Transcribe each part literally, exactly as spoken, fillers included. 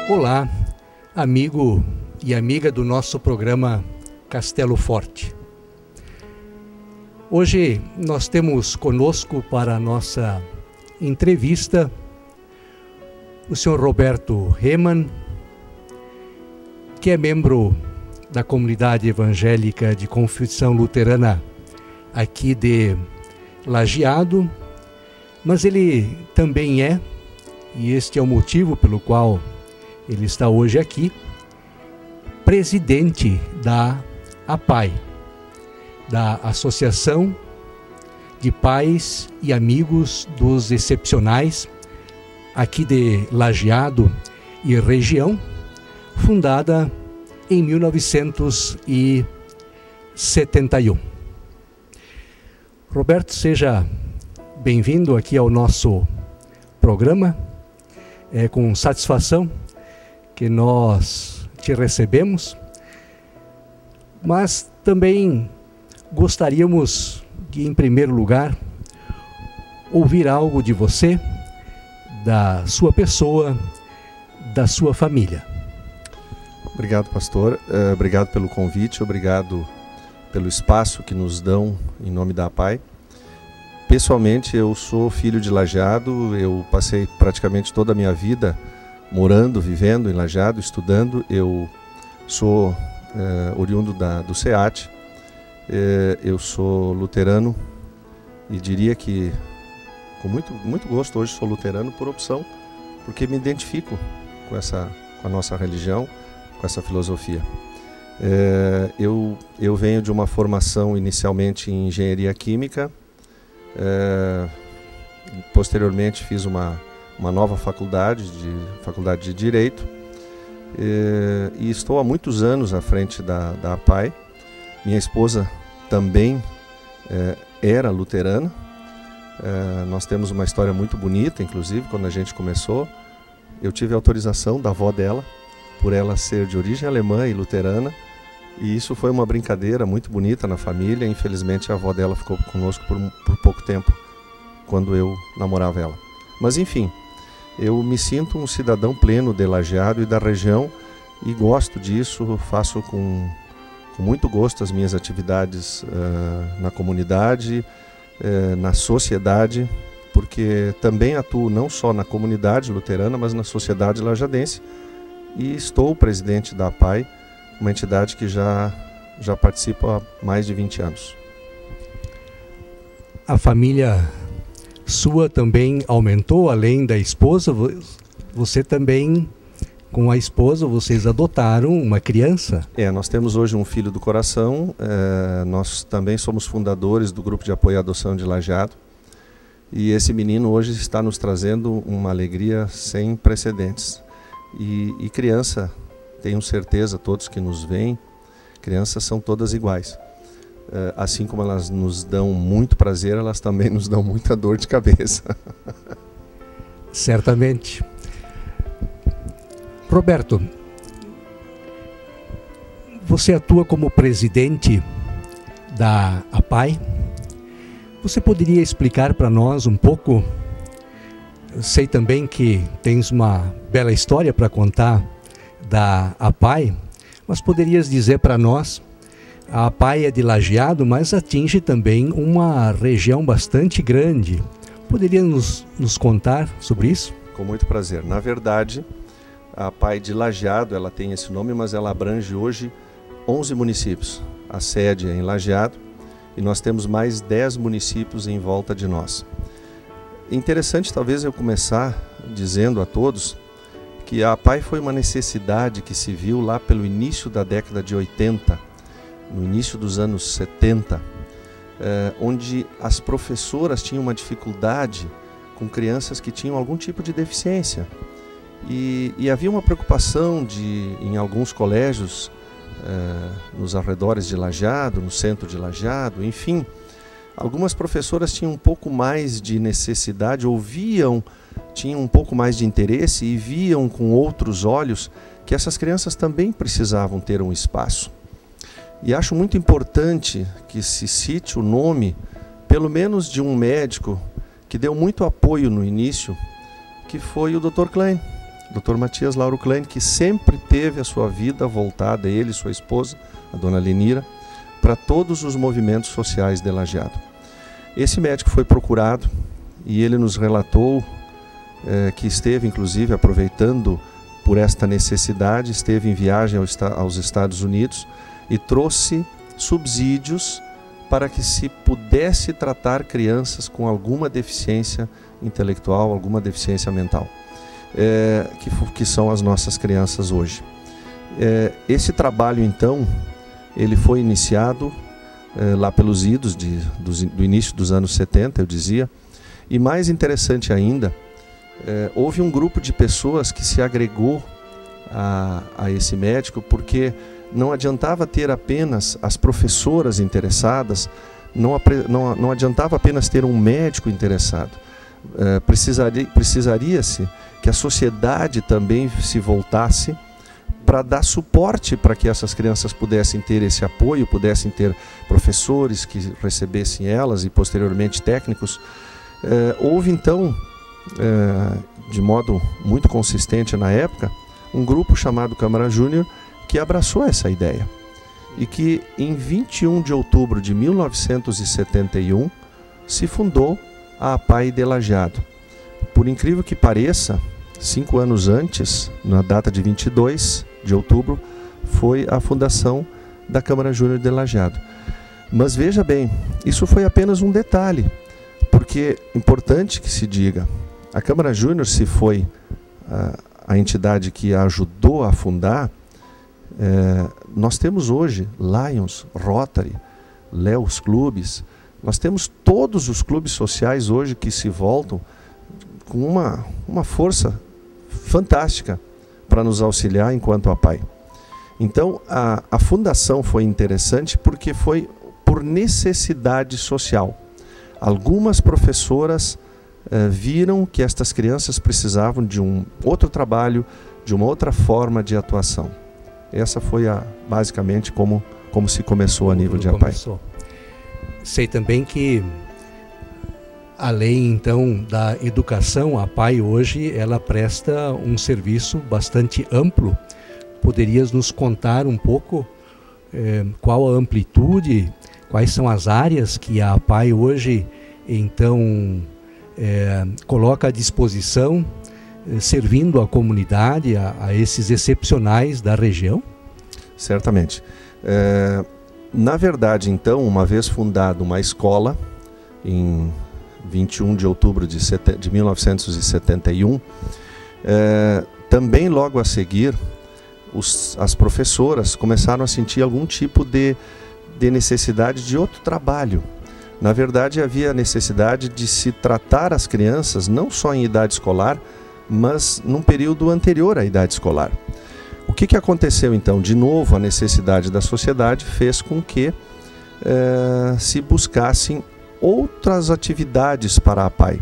Olá, amigo e amiga do nosso programa Castelo Forte. Hoje nós temos conosco para a nossa entrevista o senhor Roberto Reman, que é membro da comunidade evangélica de confissão luterana aqui de Lajeado, mas ele também é, e este é o motivo pelo qual ele está hoje aqui, presidente da A P A I, da Associação de Pais e Amigos dos Excepcionais, aqui de Lajeado e região, fundada em mil novecentos e setenta e um. Roberto, seja bem-vindo aqui ao nosso programa. É com satisfação que nós te recebemos, mas também gostaríamos de, em primeiro lugar, ouvir algo de você, da sua pessoa, da sua família. Obrigado, pastor. Uh, obrigado pelo convite, obrigado pelo espaço que nos dão em nome da A P A I. Pessoalmente, eu sou filho de Lajeado, eu passei praticamente toda a minha vida morando, vivendo em Lajeado, estudando. Eu sou eh, oriundo da, do SEAT, eh, eu sou luterano e diria que com muito, muito gosto hoje sou luterano por opção, porque me identifico com, essa, com a nossa religião, com essa filosofia. Eh, eu, eu venho de uma formação inicialmente em engenharia química, eh, posteriormente fiz uma uma nova faculdade, de, faculdade de Direito, e, e estou há muitos anos à frente da, da A P A I. Minha esposa também é, era luterana. É, nós temos uma história muito bonita, inclusive, quando a gente começou. Eu tive autorização da avó dela, por ela ser de origem alemã e luterana, e isso foi uma brincadeira muito bonita na família. Infelizmente, a avó dela ficou conosco por, por pouco tempo, quando eu namorava ela. Mas, enfim, eu me sinto um cidadão pleno de Lajeado e da região e gosto disso, faço com, com muito gosto as minhas atividades uh, na comunidade, uh, na sociedade, porque também atuo não só na comunidade luterana, mas na sociedade lajadense, e estou presidente da A P A I, uma entidade que já, já participo há mais de vinte anos. A família sua também aumentou, além da esposa, você também, com a esposa, vocês adotaram uma criança? É, nós temos hoje um filho do coração, é, nós também somos fundadores do grupo de apoio à adoção de Lajeado, e esse menino hoje está nos trazendo uma alegria sem precedentes. E, e criança, tenho certeza, todos que nos veem, crianças são todas iguais. Uh, assim como elas nos dão muito prazer, elas também nos dão muita dor de cabeça. Certamente. Roberto, você atua como presidente da A P A I. Você poderia explicar para nós um pouco? Eu sei também que tens uma bela história para contar da A P A I, mas poderias dizer para nós, a A P A I é de Lajeado, mas atinge também uma região bastante grande. Poderia nos, nos contar sobre isso? Com muito prazer. Na verdade, a A P A I de Lajeado, ela tem esse nome, mas ela abrange hoje onze municípios. A sede é em Lajeado e nós temos mais dez municípios em volta de nós. Interessante talvez eu começar dizendo a todos que a A P A I foi uma necessidade que se viu lá pelo início da década de oitenta, no início dos anos setenta, eh, onde as professoras tinham uma dificuldade com crianças que tinham algum tipo de deficiência. E, e havia uma preocupação de, em alguns colégios, eh, nos arredores de Lajeado, no centro de Lajeado, enfim, algumas professoras tinham um pouco mais de necessidade, ouviam, tinham um pouco mais de interesse e viam com outros olhos que essas crianças também precisavam ter um espaço. E acho muito importante que se cite o nome, pelo menos de um médico que deu muito apoio no início, que foi o doutor Klein. doutor Matias Lauro Klein, que sempre teve a sua vida voltada, ele e sua esposa, a dona Lenira, para todos os movimentos sociais de Lajeado. Esse médico foi procurado e ele nos relatou eh, que esteve, inclusive, aproveitando por esta necessidade, esteve em viagem aos Estados Unidos e trouxe subsídios para que se pudesse tratar crianças com alguma deficiência intelectual, alguma deficiência mental, é, que, que são as nossas crianças hoje. É, esse trabalho, então, ele foi iniciado é, lá pelos idos de, do, do início dos anos setenta, eu dizia, e mais interessante ainda, é, houve um grupo de pessoas que se agregou a, a esse médico, porque não adiantava ter apenas as professoras interessadas, não, não, não adiantava apenas ter um médico interessado. É, precisaria, precisaria-se que a sociedade também se voltasse para dar suporte para que essas crianças pudessem ter esse apoio, pudessem ter professores que recebessem elas e posteriormente técnicos. É, houve então, é, de modo muito consistente na época, um grupo chamado Câmara Júnior que abraçou essa ideia e que em vinte e um de outubro de mil novecentos e setenta e um se fundou a APAI de Lajeado. Por incrível que pareça, cinco anos antes, na data de vinte e dois de outubro, foi a fundação da Câmara Júnior de Lajeado. Mas veja bem, isso foi apenas um detalhe, porque é importante que se diga, a Câmara Júnior, se foi a, a entidade que a ajudou a fundar, é, nós temos hoje Lions, Rotary, Leos Clubes, nós temos todos os clubes sociais hoje que se voltam com uma, uma força fantástica para nos auxiliar enquanto APAI. Então, a, a fundação foi interessante porque foi por necessidade social. Algumas professoras eh, viram que estas crianças precisavam de um outro trabalho, de uma outra forma de atuação. Essa foi a, basicamente como, como se começou a nível de APAI. Sei também que, além então da educação, a APAI hoje ela presta um serviço bastante amplo. Poderias nos contar um pouco eh, qual a amplitude, quais são as áreas que a APAI hoje então eh, coloca à disposição, eh, servindo a comunidade, a, a esses excepcionais da região? Certamente. É, na verdade, então, uma vez fundada uma escola, em vinte e um de outubro de, de mil novecentos e setenta e um, é, também logo a seguir, os, as professoras começaram a sentir algum tipo de, de necessidade de outro trabalho. Na verdade, havia a necessidade de se tratar as crianças não só em idade escolar, mas num período anterior à idade escolar. O que, que aconteceu então? De novo, a necessidade da sociedade fez com que eh, se buscassem outras atividades para a APAI.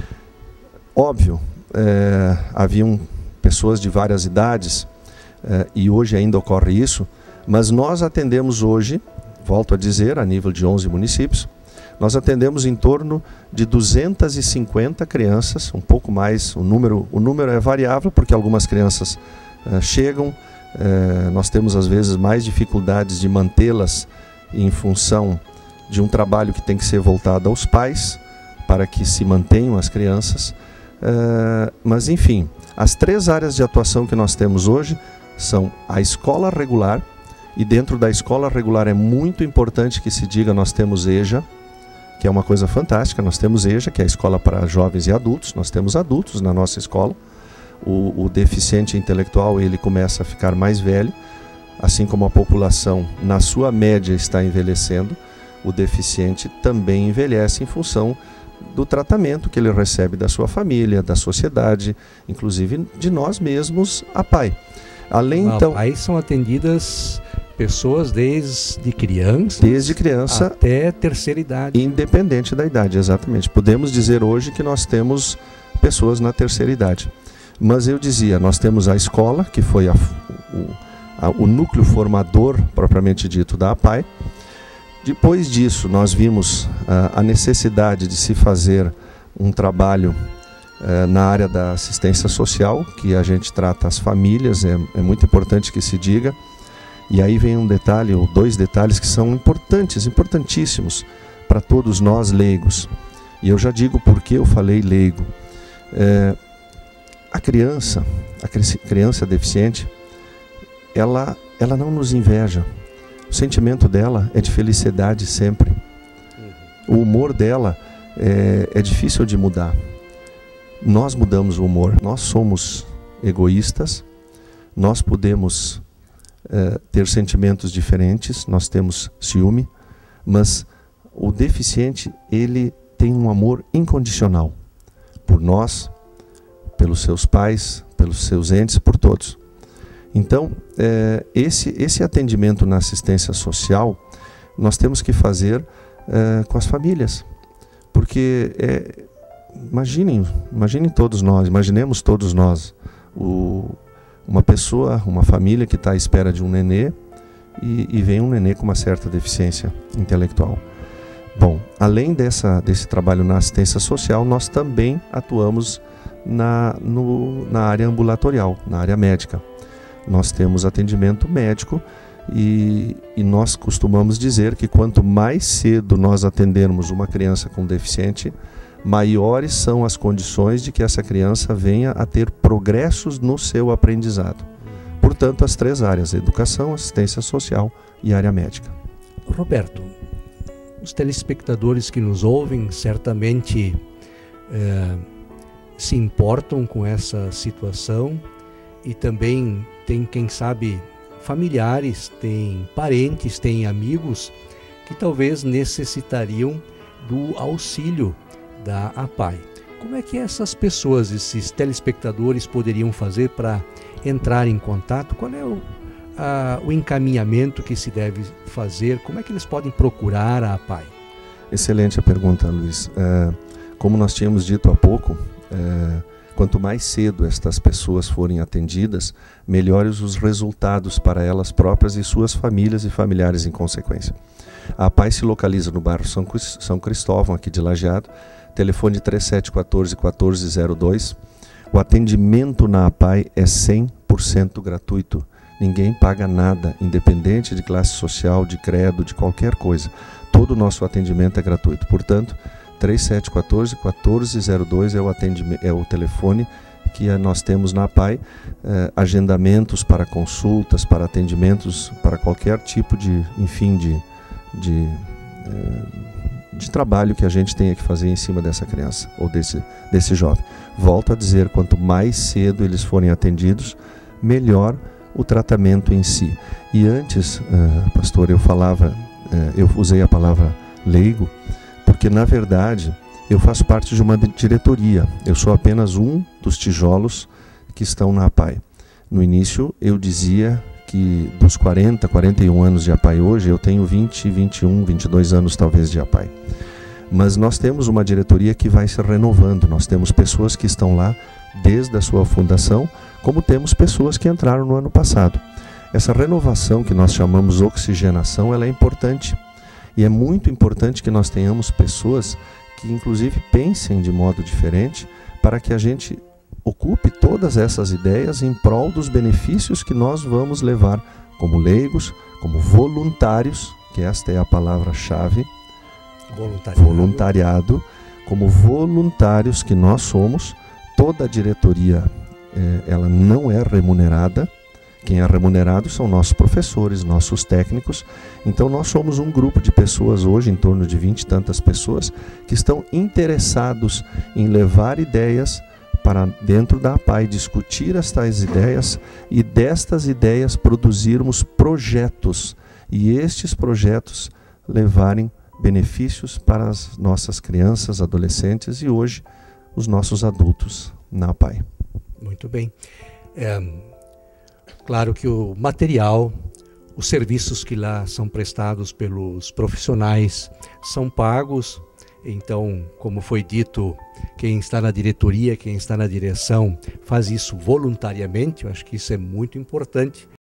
Óbvio, eh, haviam pessoas de várias idades, eh, e hoje ainda ocorre isso, mas nós atendemos hoje, volto a dizer, a nível de onze municípios, nós atendemos em torno de duzentas e cinquenta crianças, um pouco mais, o número, o número é variável, porque algumas crianças uh, chegam, uh, nós temos às vezes mais dificuldades de mantê-las em função de um trabalho que tem que ser voltado aos pais, para que se mantenham as crianças, uh, mas enfim, as três áreas de atuação que nós temos hoje são a escola regular, e dentro da escola regular é muito importante que se diga, nós temos EJA, que é uma coisa fantástica. Nós temos EJA, que é a escola para jovens e adultos, nós temos adultos na nossa escola. O, o deficiente intelectual, ele começa a ficar mais velho, assim como a população, na sua média, está envelhecendo, o deficiente também envelhece em função do tratamento que ele recebe da sua família, da sociedade, inclusive de nós mesmos, a APAI. Além, Na então, APAI são atendidas pessoas desde criança, desde criança até terceira idade. Independente da idade, exatamente. Podemos dizer hoje que nós temos pessoas na terceira idade. Mas eu dizia, nós temos a escola, que foi a, o, a, o núcleo formador, propriamente dito, da APAI. Depois disso, nós vimos a, a necessidade de se fazer um trabalho eh, na área da assistência social, que a gente trata as famílias, é, é muito importante que se diga. E aí vem um detalhe, ou dois detalhes que são importantes, importantíssimos para todos nós leigos. E eu já digo por que eu falei leigo. É, a criança, a criança deficiente, ela, ela não nos inveja. O sentimento dela é de felicidade sempre. O humor dela é, é difícil de mudar. Nós mudamos o humor. Nós somos egoístas, nós podemos é, ter sentimentos diferentes, nós temos ciúme, mas o deficiente, ele tem um amor incondicional por nós, pelos seus pais, pelos seus entes, por todos. Então, é, esse, esse atendimento na assistência social, nós temos que fazer é, com as famílias. Porque, é, imaginem, imaginem todos nós, imaginemos todos nós, o, uma pessoa, uma família que está à espera de um nenê e, e vem um nenê com uma certa deficiência intelectual. Bom, além dessa, desse trabalho na assistência social, nós também atuamos na, no, na área ambulatorial, na área médica. Nós temos atendimento médico e, e nós costumamos dizer que quanto mais cedo nós atendermos uma criança com deficiente, maiores são as condições de que essa criança venha a ter progressos no seu aprendizado. Portanto, as três áreas, educação, assistência social e área médica. Roberto, os telespectadores que nos ouvem certamente é, se importam com essa situação e também tem, quem sabe, familiares, tem parentes, tem amigos que talvez necessitariam do auxílio da APAI. Como é que essas pessoas, esses telespectadores poderiam fazer para entrar em contato? Qual é o, a, o encaminhamento que se deve fazer? Como é que eles podem procurar a APAI? Excelente a pergunta, Luiz. É, como nós tínhamos dito há pouco, é, quanto mais cedo estas pessoas forem atendidas, melhores os resultados para elas próprias e suas famílias e familiares em consequência. A APAI se localiza no bairro São Cristóvão, aqui de Lajeado, telefone três sete um quatro, um quatro zero dois. O atendimento na APAI é cem por cento gratuito. Ninguém paga nada, independente de classe social, de credo, de qualquer coisa. Todo o nosso atendimento é gratuito. Portanto, três sete um quatro, um quatro zero dois é o, atendimento, é o telefone que nós temos na APAI. Eh, agendamentos para consultas, para atendimentos, para qualquer tipo de, enfim, de, de, eh, de trabalho que a gente tenha que fazer em cima dessa criança ou desse, desse jovem. Volto a dizer, quanto mais cedo eles forem atendidos, melhor o tratamento em si. E antes, uh, pastor, eu falava, uh, eu usei a palavra leigo, porque na verdade eu faço parte de uma diretoria. Eu sou apenas um dos tijolos que estão na APAI. No início eu dizia que dos quarenta, quarenta e um anos de APAI hoje, eu tenho vinte, vinte e um, vinte e dois anos talvez de APAI. Mas nós temos uma diretoria que vai se renovando. Nós temos pessoas que estão lá desde a sua fundação, como temos pessoas que entraram no ano passado. Essa renovação que nós chamamos oxigenação, ela é importante. E é muito importante que nós tenhamos pessoas que inclusive pensem de modo diferente para que a gente ocupe todas essas ideias em prol dos benefícios que nós vamos levar como leigos, como voluntários, que esta é a palavra-chave, voluntariado. voluntariado, como voluntários que nós somos. Toda a diretoria, eh, ela não é remunerada. Quem é remunerado são nossos professores, nossos técnicos. Então nós somos um grupo de pessoas hoje, em torno de vinte e tantas pessoas, que estão interessados em levar ideias para dentro da APAI, discutir estas ideias e destas ideias produzirmos projetos e estes projetos levarem benefícios para as nossas crianças, adolescentes e hoje os nossos adultos na APAI. Muito bem. É, claro que o material, os serviços que lá são prestados pelos profissionais são pagos. Então, como foi dito, quem está na diretoria, quem está na direção, faz isso voluntariamente. Eu acho que isso é muito importante.